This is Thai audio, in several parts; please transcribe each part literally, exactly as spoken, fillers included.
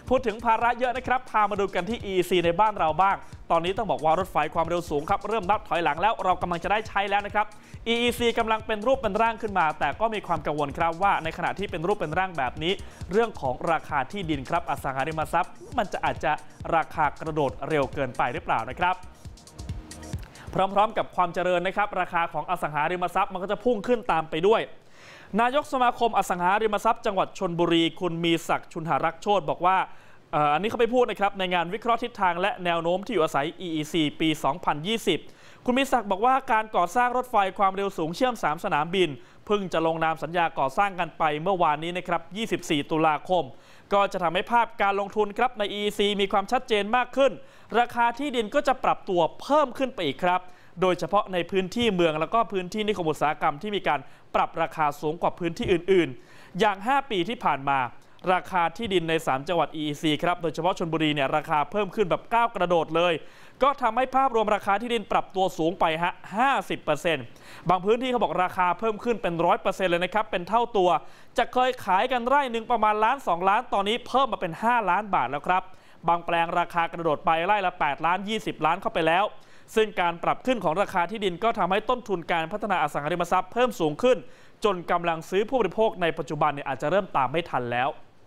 พูดถึงภาระเยอะนะครับพามาดูกันที่ อี ซี ในบ้านเราบ้างตอนนี้ต้องบอกว่ารถไฟความเร็วสูงครับเริ่มนับถอยหลังแล้วเรากำลังจะได้ใช้แล้วนะครับ อี อี ซี กำลังเป็นรูปเป็นร่างขึ้นมาแต่ก็มีความกังวลครับว่าในขณะที่เป็นรูปเป็นร่างแบบนี้เรื่องของราคาที่ดินครับอสังหาริมทรัพย์มันจะอาจจะราคากระโดดเร็วเกินไปหรือเปล่านะครับพร้อมๆกับความเจริญนะครับราคาของอสังหาริมทรัพย์มันก็จะพุ่งขึ้นตามไปด้วยนายกสมาคมอสังหาริมทรัพย์จังหวัดชลบุรีคุณมีศักดิ์ชุนหรักษ์โชติบอกว่าอันนี้เขาไปพูดนะครับในงานวิเคราะห์ทิศทางและแนวโน้มที่อยู่อาศัย อี อี ซี ปี สองพันยี่สิบ คุณมีศักดิ์บอกว่าการก่อสร้างรถไฟความเร็วสูงเชื่อมสามสนามบินเพิ่งจะลงนามสัญญาก่อสร้างกันไปเมื่อวานนี้นะครับยี่สิบสี่ตุลาคมก็จะทำให้ภาพการลงทุนครับใน อี อี ซี มีความชัดเจนมากขึ้นราคาที่ดินก็จะปรับตัวเพิ่มขึ้นไปอีกครับโดยเฉพาะในพื้นที่เมืองแล้วก็พื้นที่นิคมอุตสาหกรรมที่มีการปรับราคาสูงกว่าพื้นที่อื่นๆอย่างห้าปีที่ผ่านมาราคาที่ดินในสามจังหวัด อี อี ซี ครับโดยเฉพาะชลบุรีเนี่ยราคาเพิ่มขึ้นแบบก้าวกระโดดเลยก็ทำให้ภาพรวมราคาที่ดินปรับตัวสูงไปฮะ ห้าสิบเปอร์เซ็นต์ บางพื้นที่เขาบอกราคาเพิ่มขึ้นเป็น ร้อยเปอร์เซ็นต์ เลยนะครับเป็นเท่าตัวจะเคยขายกันไร่หนึ่งประมาณล้านสองล้านตอนนี้เพิ่มมาเป็นห้าล้านบาทแล้วครับบางแปลงราคากระโดดไปไร่ละแปดล้านยี่สิบล้านเข้าไปแล้วซึ่งการปรับขึ้นของราคาที่ดินก็ทำให้ต้นทุนการพัฒนาอสังหาริมทรัพย์เพิ่มสูงขึ้นจนกำลังซื้อผู้บริโภคในปัจจุบันเนี่ยอาจจะเริ่มตามไม่ทันแล้ว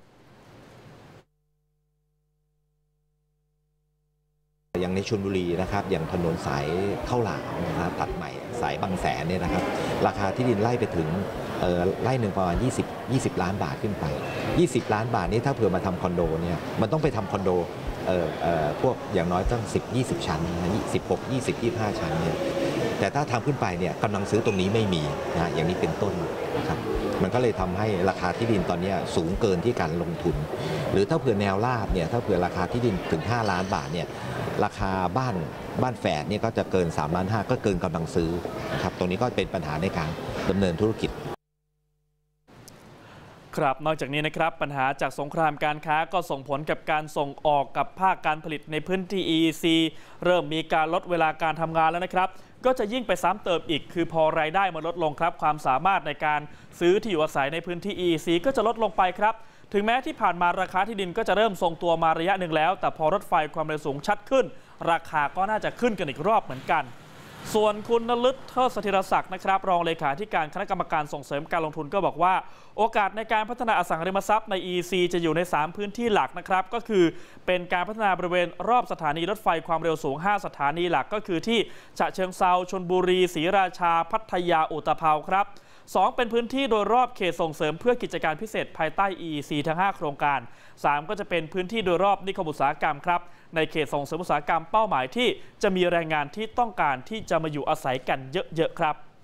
อย่างในชลบุรีนะครับอย่างถนนสายข้าวหลามนะครับตัดใหม่สายบางแสนเนี่ยนะครับราคาที่ดินไล่ไปถึงไร่หนึ่งประมาณยี่สิบ ยี่สิบล้านบาทขึ้นไปยี่สิบล้านบาทนี้ถ้าเผื่อมาทำคอนโดเนี่ยมันต้องไปทำคอนโดเอ่อเอ่อพวกอย่างน้อยต้องสิบ ยี่สิบชั้นนะสิบหก ยี่สิบ ยี่สิบห้าชั้นเนี่ยแต่ถ้าทำขึ้นไปเนี่ยกำลังซื้อตรงนี้ไม่มีนะอย่างนี้เป็นต้นนะครับมันก็เลยทำให้ราคาที่ดินตอนนี้สูงเกินที่การลงทุนหรือถ้าเผื่อแนวราบเนี่ยถ้าเผื่อราคาที่ดินถึงห้าล้านบาทเนี่ยราคาบ้านบ้านแฝดเนี่ยก็จะเกินสามล้านห้าก็เกินกำลังซื้อครับตรงนี้ก็เป็นปัญหาในการดำเนินธุรกิจครับนอกจากนี้นะครับปัญหาจากสงครามการค้าก็ส่งผลกับการส่งออกกับภาคการผลิตในพื้นที่ อี อี ซี เริ่มมีการลดเวลาการทำงานแล้วนะครับก็จะยิ่งไปซ้ำเติมอีกคือพอรายได้มันลดลงครับความสามารถในการซื้อที่อยู่อาศัยในพื้นที่ อี อี ซี ก็จะลดลงไปครับถึงแม้ที่ผ่านมาราคาที่ดินก็จะเริ่มทรงตัวมาระยะหนึ่งแล้วแต่พอรถไฟความเร็วสูงชัดขึ้นราคาก็น่าจะขึ้นกันอีกรอบเหมือนกันส่วนคุณนฤทธิ์เทิดสถิรศักดิ์นะครับรองเลขาธิการคณะกรรมการส่งเสริมการลงทุนก็บอกว่าโอกาสในการพัฒนาอสังหาริมทรัพย์ใน อี อี ซี จะอยู่ในสามพื้นที่หลักนะครับก็คือเป็นการพัฒนาบริเวณรอบสถานีรถไฟความเร็วสูงห้าสถานีหลักก็คือที่ฉะเชิงเทราชลบุรีศรีราชาพัทยาอุตภาวครับสองเป็นพื้นที่โดยรอบเขตส่งเสริมเพื่อกิจการพิเศษภายใต้ อี อี ซี ทั้งห้าโครงการสามก็จะเป็นพื้นที่โดยรอบนิคมอุตสาหกรรมครับในเขตส่งเสริมอุตสาหกรรมเป้าหมายที่จะมีแรงงานที่ต้องการที่จะมาอยู่อาศัยกันเยอะๆครับ